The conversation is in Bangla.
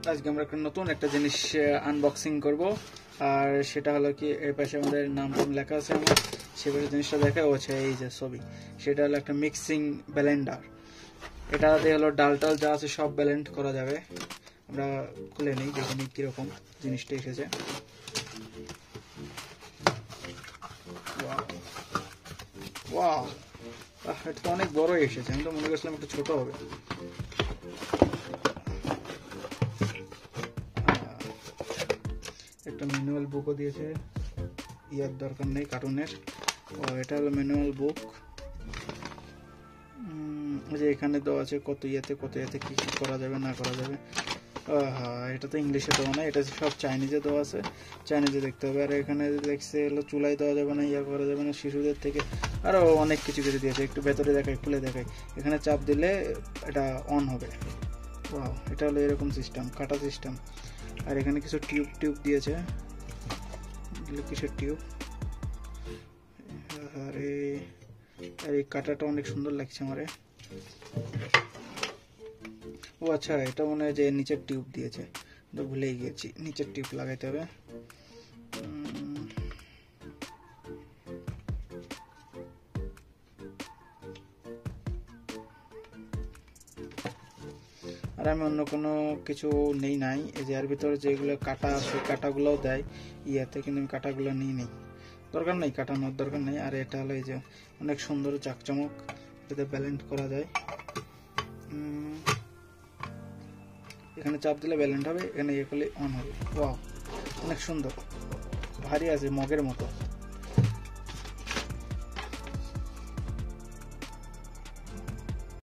আজকে আমরা নতুন একটা জিনিস আনবক্সিং করব, আর সেটা হলো কি এর পাশে আমাদের নাম লেখা আছে। আমার সেভাবে জিনিসটা দেখা হচ্ছে এই যে ছবি, সেটা হলো একটা মিক্সিং ব্লেন্ডার। এটাতে হলো ডাল টাল যা আছে সব ব্লেন্ড করা যাবে। আমরা খুলে নিই, দেখে নিই কীরকম জিনিসটা এসেছে। ওয়াও, এটা তো অনেক বড় এসেছে, আমি তো মনে করছিলাম একটু ছোট হবে। একটা ম্যানুয়াল বুকও দিয়েছে, ইয়ার দরকার নেই কার্টুনের। ও এটা হলো ম্যানুয়াল বুক, যে এখানে দেওয়া আছে কত ইয়াতে কি কি করা যাবে না করা যাবে। হ্যাঁ, এটা তো ইংলিশে দেওয়া না, এটা সব চাইনিজে দেওয়া আছে, চাইনিজে দেখতে হবে। আর এখানে দেখছে হলো চুলাই দেওয়া যাবে না, ইয়া করা যাবে না, শিশুদের থেকে আরও অনেক কিছু কিছু দিয়েছে। একটু ভেতরে দেখাই, খুলে দেখাই। এখানে চাপ দিলে এটা অন হবে। ওয়াও, এটা হলো এরকম সিস্টেম, কাটা সিস্টেম। আর এখানে কিছু টিউব দিয়েছে, কিসের টিউব। আর এই কাটাটা অনেক সুন্দর লাগছে আমারে। ও আচ্ছা, এটা মনে হয় যে নিচের টিউব দিয়েছে, তো ভুলেই গেছি, নিচের টিউব লাগাইতে হবে। আর আমি অন্য কোনো কিছু নেই নাই, এই যে এর ভিতরে যেগুলো কাটা আছে কাটাগুলোও দেয় ইয়াতে, কিন্তু আমি কাটাগুলো নিই নেই, দরকার নেই, কাটানোর দরকার নেই। আর এটা হলো এই যে অনেক সুন্দর চাকচমক, এটাতে ব্যালেন্স করা যায়। এখানে চাপ দিলে ব্যালেন্স হবে, এখানে ইয়ে করলে অন হবে। ওয়াও, অনেক সুন্দর, ভারী আছে, মগের মতো।